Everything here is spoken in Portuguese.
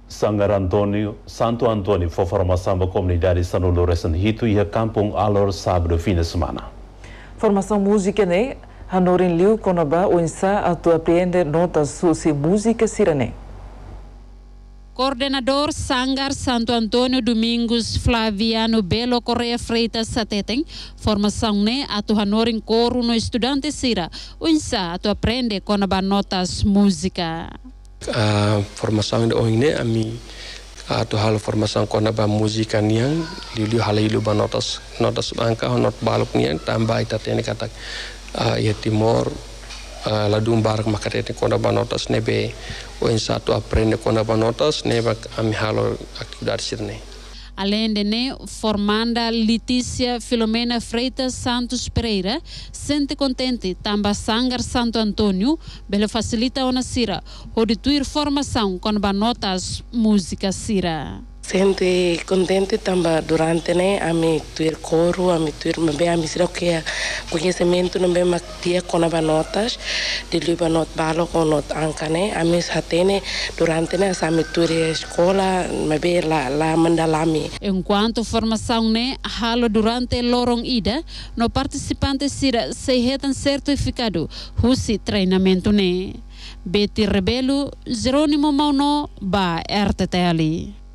Sanggar Santo Antônio foi formação da comunidade São Lourenço Hito e a Kampung Alor sábado fim de semana. Formação música né, Hanorin Liu Konaba Unsa atu aprende notas susi música sirene. Coordenador Sanggar Santo Antônio Domingos Flaviano Belo Correia Freitas Sateteng, formação né atu hanorin coro no estudante sira, unsa atu aprende konaba notas música. Formação de hoje ami atu hal formação konaba música niang liu halilu ba notas bangka not baluk niang tambah itatene kata ya timor ladum barak makatete konaba notas nebe unsa atu aprende konaba notas neba ami halo atividade sirne. Além de né, formanda Letícia Filomena Freitas Santos Pereira, sente contente tamba Sanggar Santo Antônio, belo facilita ona sira, hodituir formação com notas música sira. Sente contente também durante né ami tuir coro ami tuir membe ami sira que conhecimento não bem dia com as notas de liba not balo com not angka né ami satene durante né ami tuir escola membe la mendalami. Enquanto formação né halo durante lorong ida no participantes sira se retan certificado husi treinamento né. Betty Rebelo, Jerônimo Mauno, ba RTTL.